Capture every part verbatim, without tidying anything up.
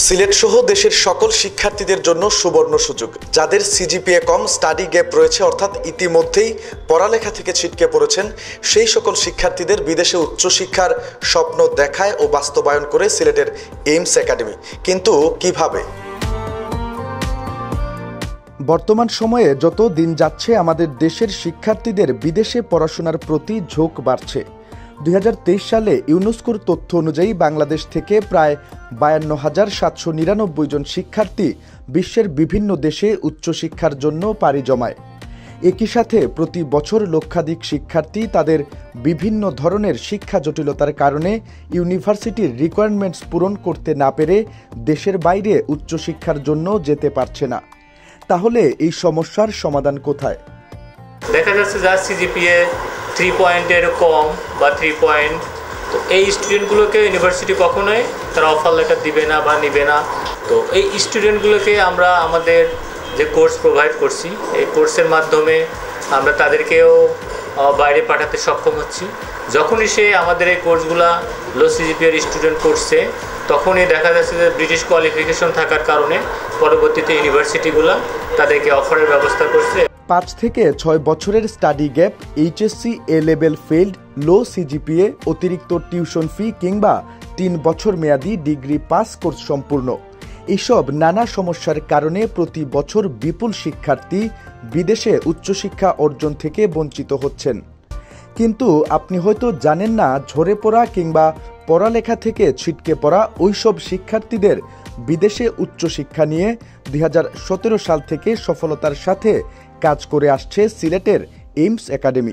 সিলেট সহ দেশের সকল শিক্ষার্থীদের জন্য সুবর্ণ সুযোগ। যাদের সিজিপিএ কম, স্টাডি গ্যাপ রয়েছে, অর্থাৎ ইতিমধ্যেই পড়ালেখা থেকে ছিটকে পড়েছেন, সেই সকল শিক্ষার্থীদের বিদেশে উচ্চশিক্ষার স্বপ্ন দেখায় ও বাস্তবায়ন করে সিলেটের এইমস একাডেমি। কিন্তু কিভাবে? বর্তমান সময়ে যত দিন যাচ্ছে আমাদের দেশের শিক্ষার্থীদের বিদেশে পড়াশোনার প্রতি ঝোঁক বাড়ছে। দুই হাজার তেইশ সালে ইউনেস্কোর তথ্য অনুযায়ী বাংলাদেশ থেকে প্রায় বায়ান্ন হাজার সাতশো নিরানব্বই জন শিক্ষার্থী বিশ্বের বিভিন্ন দেশে উচ্চশিক্ষার জন্য পাড়ি জমায়। একই সাথে প্রতি বছর লক্ষাধিক শিক্ষার্থী তাদের বিভিন্ন ধরনের শিক্ষা জটিলতার কারণে ইউনিভার্সিটির রিকোয়ারমেন্টস পূরণ করতে না পেরে দেশের বাইরে উচ্চশিক্ষার জন্য যেতে পারছে না। তাহলে এই সমস্যার সমাধান কোথায়? দেখা যাচ্ছে যার সিজিপিএ থ্রি পয়েন্টের কম বা থ্রি পয়েন্ট, তো এই স্টুডেন্টগুলোকে ইউনিভার্সিটি কখনোই তারা অফার লেটার দিবে না বা নিবে না। তো এই স্টুডেন্টগুলোকে আমরা আমাদের যে কোর্স প্রোভাইড করছি, এই কোর্সের মাধ্যমে আমরা তাদেরকেও বাইরে পাঠাতে সক্ষম হচ্ছি। যখনই সে আমাদের এই কোর্সগুলা লো সিজিপিএর স্টুডেন্ট করছে, তখনই দেখা যাচ্ছে যে ব্রিটিশ কোয়ালিফিকেশন থাকার কারণে পরবর্তীতে ইউনিভার্সিটিগুলো তাদেরকে অফারের ব্যবস্থা করছে। পাঁচ থেকে ছয় বছরের study gap, HSC A level failed, low CGPA, অতিরিক্ত টিউশন ফি কিংবা তিন বছর মেয়াদী ডিগ্রি পাস কোর্স সম্পূর্ণ, এসব নানা সমস্যার কারণে প্রতি বছর বিপুল শিক্ষার্থী বিদেশে উচ্চশিক্ষা অর্জন থেকে বঞ্চিত হচ্ছেন। কিন্তু আপনি হয়তো জানেন না, ঝরে পড়া কিংবা পড়ালেখা থেকে ছিটকে পড়া ওইসব শিক্ষার্থীদের বিদেশে উচ্চশিক্ষা নিয়ে দুই হাজার সতেরো সাল থেকে সফলতার সাথে কাজ করে আসছে সিলেটের এইমস একাডেমি।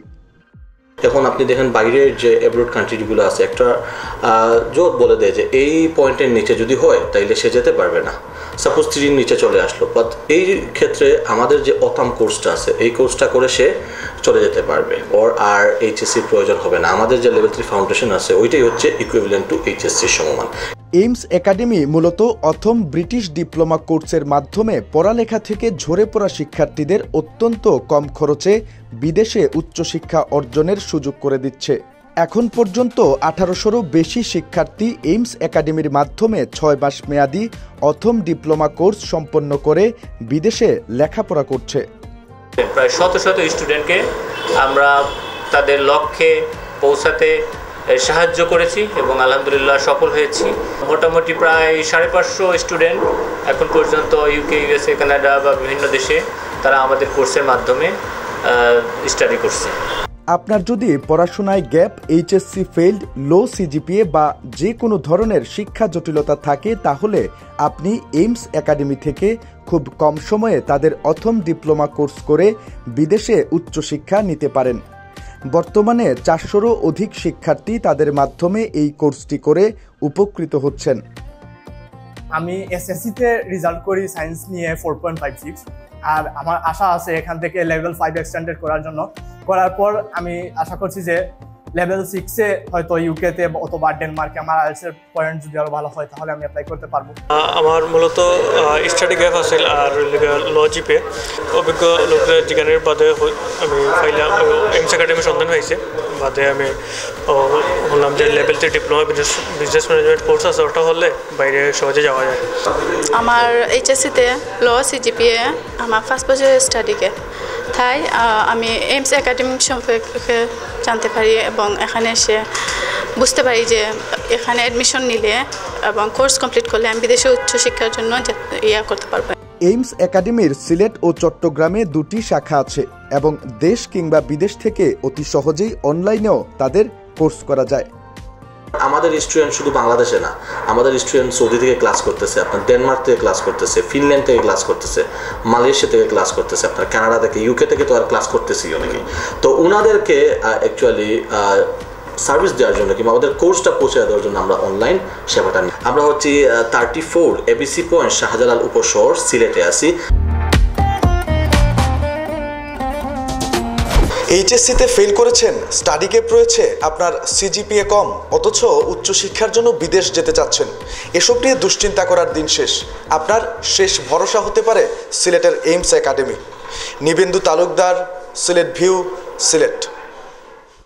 এখন আপনি দেখেন বাইরের যে অ্যাব্রড কান্ট্রিগুলো আছে, একটা জোর বলে দেয় যে এই পয়েন্টের নিচে যদি হয় তাইলে সে যেতে পারবে না। সাপোজ থ্রির নিচে চলে আসলো, বাট এই ক্ষেত্রে আমাদের যে অতাম কোর্সটা আছে, এই কোর্সটা করে সে চলে যেতে পারবে, ওর আর এইচএসসির প্রয়োজন হবে না। আমাদের যে লেভেল থ্রি ফাউন্ডেশন আছে, ওইটাই হচ্ছে ইকুইভ্যালেন্ট টু এইচএসসির সমমান। এইমস একাডেমি মূলত অথম ব্রিটিশ ডিপ্লোমা কোর্সের মাধ্যমে পড়ালেখা থেকে ঝরে পড়া শিক্ষার্থীদের অত্যন্ত কম খরচে বিদেশে উচ্চশিক্ষা অর্জনের সুযোগ করে দিচ্ছে। এখন পর্যন্ত আঠারোশোরও বেশি শিক্ষার্থী এইমস একাডেমির মাধ্যমে ছয় মাস মেয়াদী অথম ডিপ্লোমা কোর্স সম্পন্ন করে বিদেশে লেখাপড়া করছে। প্রায় শত শত স্টুডেন্টকে আমরা তাদের লক্ষ্যে পৌঁছাতে সাহায্য করেছি এবং আলহামদুলিল্লাহ সফল হয়েছি। মোটামুটি প্রায় সাড়ে পাঁচশো স্টুডেন্ট এখন পর্যন্ত ইউকে, ইউএসএ, কানাডা বা বিভিন্ন দেশে তারা আমাদের কোর্সের মাধ্যমে স্টাডি করছে। আপনার যদি পড়াশোনায় gap, HSC failed, low CGPA বা যে কোনো ধরনের শিক্ষা জটিলতা থাকে, তাহলে আপনি এইমস একাডেমি থেকে খুব কম সময়ে তাদের অথম ডিপ্লোমা কোর্স করে বিদেশে উচ্চশিক্ষা নিতে পারেন। বর্তমানে চারশোরও অধিক শিক্ষার্থী তাদের মাধ্যমে এই কোর্সটি করে উপকৃত হচ্ছেন। আমি এসএসসিতে রেজাল্ট করি সায়েন্স নিয়ে ফোর পয়েন্ট ফাইভ সিক্স, আর আমার আশা আছে এখান থেকে লেভেল ফাইভ এক্সটেন্ডেড করার জন্য। করার পর আমি আশা করছি যে লেভেল সিক্সে হয়তো ইউকেতে অথবা ডেনমার্কে আমার আইএলটিএস পয়েন্ট যদি আরও ভালো হয় তাহলে আমি অ্যাপ্লাই করতে পারবো। আমার মূলত স্টাডি গ্যাপ আছিল আর ল জিপে অভিজ্ঞ লোকের জিজ্ঞানের বাদে আমি ফাইলাম এইমস একাডেমি সন্ধান হয়েছে। বাদে আমি বললাম যে level three diploma business management course আছে, ওটা হলে বাইরে সহজে যাওয়া যায়। আমার এইচএসসিতে ল সিজিপিএ আমার ফার্স্ট বছরের স্টাডিকে, তাই আমি এইমস একাডেমি সম্পর্কে জানতে পারি এবং এখানে এসে বুঝতে পারি যে এখানে অ্যাডমিশন নিলে এবং কোর্স কমপ্লিট করলে আমি বিদেশে উচ্চশিক্ষার জন্য ইয়া করতে পারবো। এইমস একাডেমির সিলেট ও চট্টগ্রামে দুটি শাখা আছে এবং দেশ কিংবা বিদেশ থেকে অতি সহজেই অনলাইনেও তাদের কোর্স করা যায়। আমাদের স্টুডেন্ট শুধু বাংলাদেশে না, আমাদের স্টুডেন্ট সৌদি থেকে ক্লাস করতেছে, আপনার ডেনমার্ক থেকে ক্লাস করতেছে, ফিনল্যান্ড থেকে ক্লাস করতেছে, মালয়েশিয়া থেকে ক্লাস করতেছে, আপনার কানাডা থেকে, ইউকে থেকে তো আর ক্লাস করতেছি অনেকেই। তো ওনাদেরকে অ্যাকচুয়ালি সার্ভিস দেওয়ার জন্য কিংবা আমাদের কোর্সটা পৌঁছে দেওয়ার জন্য আমরা অনলাইন সেবাটা নিই। আমরা হচ্ছি thirty four ABC point Shahjalal Upashahar, সিলেটে আছি। এইচএসসিতে ফেল করেছেন, স্টাডি গ্যাপ রয়েছে, আপনার সিজিপিএ কম, অথচ উচ্চশিক্ষার জন্য বিদেশ যেতে চাচ্ছেন, এসব নিয়ে দুশ্চিন্তা করার দিন শেষ। আপনার শেষ ভরসা হতে পারে সিলেটের এইমস একাডেমি। নিবেন্দু তালুকদার, সিলেট ভিউ, সিলেট।